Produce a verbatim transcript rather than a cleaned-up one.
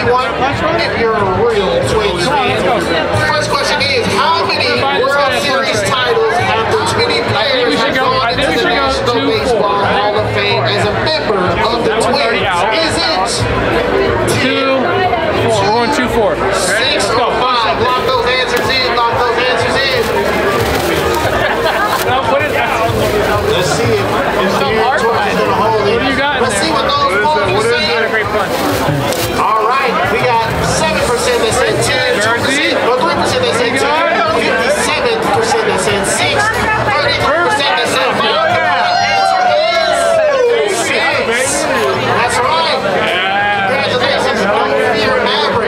easy one if you're a real Twins fan. First question is, how many World Series titles have the Twinnie players have gone into the National Baseball Hall of Fame as a member of the Twins? Is it two, four? We're going two, four.